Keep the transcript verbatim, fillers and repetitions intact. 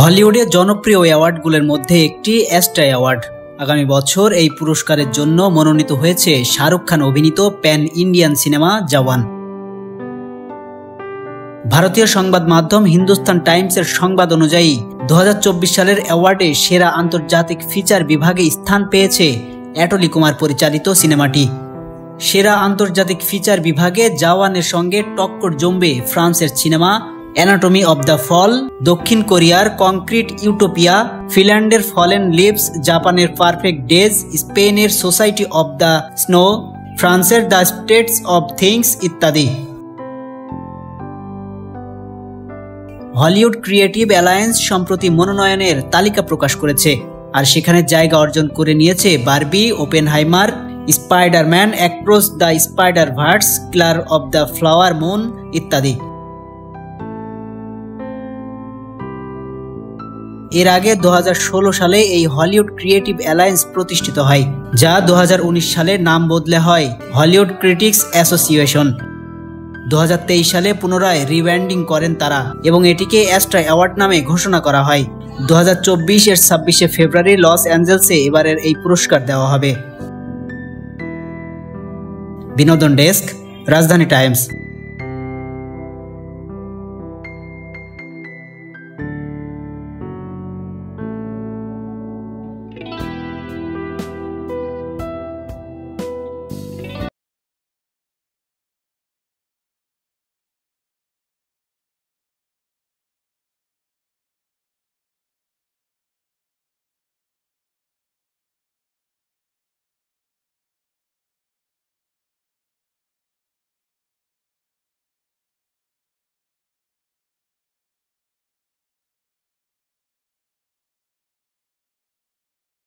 হলিউডের জনপ্রিয় অ্যাওয়ার্ডগুলোর মধ্যে একটি এস্টা অ্যাওয়ার্ড। আগামী বছর এই পুরস্কারের জন্য মনোনীত হয়েছে শাহরুখ খান অভিনীত প্যান ইন্ডিয়ান সিনেমা জওয়ান। ভারতীয় সংবাদ মাধ্যম হিন্দুস্তান টাইমসের সংবাদ অনুযায়ী দু হাজার চব্বিশ সালের অ্যাওয়ার্ডে সেরা আন্তর্জাতিক ফিচার বিভাগে স্থান পেয়েছে অ্যাটলি কুমার পরিচালিত সিনেমাটি। সেরা আন্তর্জাতিক ফিচার বিভাগে জওয়ানের সঙ্গে টক্কর জমবে ফ্রান্সের cinema Anatomy of the Fall, দক্ষিণ কোরিয়ার কংক্রিট ইউটোপিয়া, ফিনল্যান্ডের ফলেন লিভস, জাপানের পারফেক্ট ডেজ, স্পেনের সোসাইটি অব দ্য স্নো, ফ্রান্সের দ্য স্টেটস অব থিংস ইত্যাদি। হলিউড ক্রিয়েটিভ অ্যালায়েন্স সম্প্রতি মনোনয়নের তালিকা প্রকাশ করেছে, আর সেখানে জায়গা অর্জন করে নিয়েছে Barbie, Oppenheimer, Spiderman across the Spider verse, Killer of the Flower Moon ইত্যাদি। এর আগে দু হাজার ষোলো সালে এই হলিউড ক্রিয়েটিভ অ্যালায়েন্স প্রতিষ্ঠিত হয়, যা দু হাজার উনিশ সালে নাম বদলে হয় হলিউড ক্রিটিক্স অ্যাসোসিয়েশন। দু হাজার তেইশ সালে পুনরায় রিব্র্যান্ডিং করেন তারা এবং এটিকে এস্টা অ্যাওয়ার্ড নামে ঘোষণা করা হয়। দু হাজার চব্বিশ এর ছাব্বিশে ফেব্রুয়ারি লস অ্যাঞ্জেলসে এবারের এই পুরস্কার দেওয়া হবে। বিনোদন ডেস্ক, রাজধানী টাইমস।